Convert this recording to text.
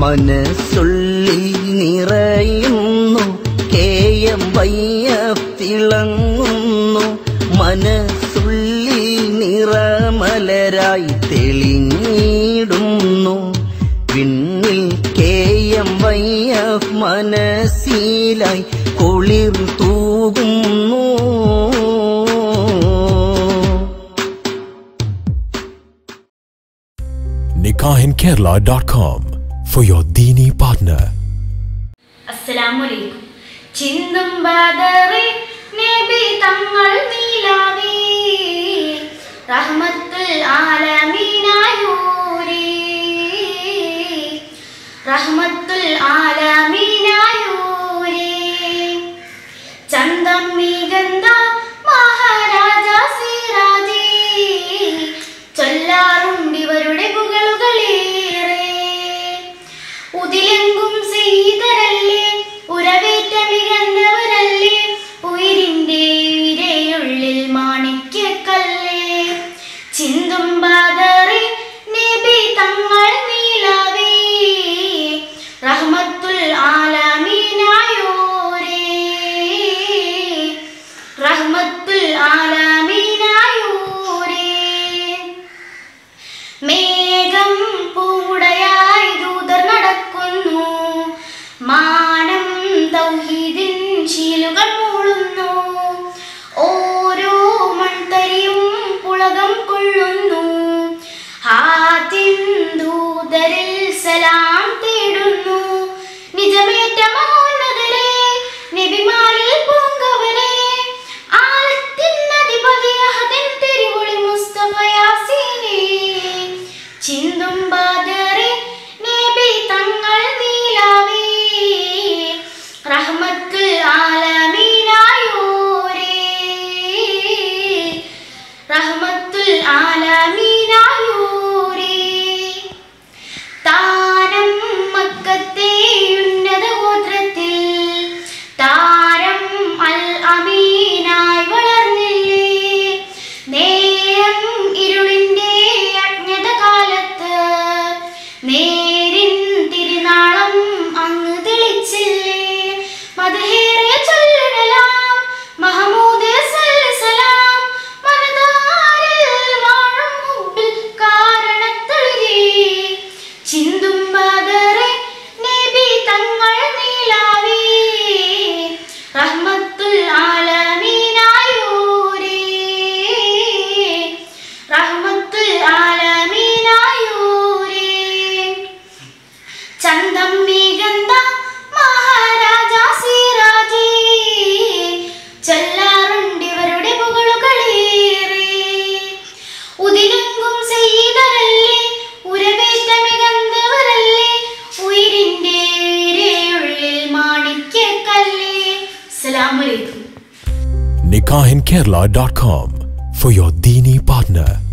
മനസ്സുള്ളിൽ നിറയുന്നു KMYF തിളങ്ങുന്നു മനസ്സുള്ളിൽ നിറമലരായി തെളിഞ്ഞിടുന്നു വിണ്ണിൽ KMYF മനസ്സിലായി കുളിർ തൂകുന്നു nikahinkerala.com for your Dini partner. Assalamualaikum. Chindum badare Nabi tangal nilavi Rahmatul alamin ayuri Rahmatul alamin ayuri Chandam miganda Maharaja Siraji Chollarundi varude pugalugalere Udilengum seydaralle ഉരവേറ്റ മികന്നവരല്ലേ ഉയിരിന്റെ വിരയുള്ളിൽ മാണിക്യക്കല്ലേ ചിന്തും ബാദറി നബി തങ്ങൾ നീലാവേ റഹ്മത്തുൽ ആലമീനായോരേ റഹ്മത്തുൽ ആലമീനായോരേ മേഘം പൂമുടയായി ദൂതർ നടക്കുന്നു മാനം തൗഹീദിൻ ശീലുകൾ മൂളുന്നു ഓരോ മൺതരിയും പുളകം കൊള്ളുന്നു ഹാത്തിൻ ദൂതരിൽ സലാം തേടുന്നു നിജമേറ്റ മഹോന്നതരെ നബിമാരിൽ പൂങ്കവരെ ആലത്തിൻ അധിപതി അഹദിൻ തിരുവൊളി മുസ്തഫ യാസീനെ ചിന്തും ബാദറെ നബി തങ്ങൾ നീലാവേ റഹ്മത്തുൽ ആലമീനായോരേ റഹ്മത്തുൽ ആലമീനായോരേ താരം മക്കത്തെ ഉന്നത ഗോത്രത്തിൽ താരം അൽ അമീനായി വളർന്നില്ലേ നേരം ഇരുളിന്റെ അജ്ഞത കാലത്ത് നേരിൻ തിരുനാളം അങ്ങ് തെളിച്ചില്ലേ മദഹേറിയ ചൊല്ലിടലാം മഹമൂദ് സല്ലസലാം മനതാരിൽ വാഴും മുമ്പിൽ കാരണത്തളിരേ ചിന്തും ബാദറെ നബി തങ്ങൾ നീലാവേ റഹ്മത്തുൽ ആലമീനായോരേ റഹ്മത്തുൽ ആലമീനായോരേ ചന്തം മികന്ത മഹാരാജ സിറാജി ചൊല്ലാറുണ്ടിവരുടെ പുകളുകളേറെ ഉദിലെങ്കും സെയ്തരല്ലേ ഉരവേറ്റ മികന്തവരല്ലേ ഉയിരിന്റെ വിരയുള്ളിൽ മാണിക്യക്കല്ലേ അസ്സലാമു അലൈക്കും nikahinkerala.com for your Dini partner.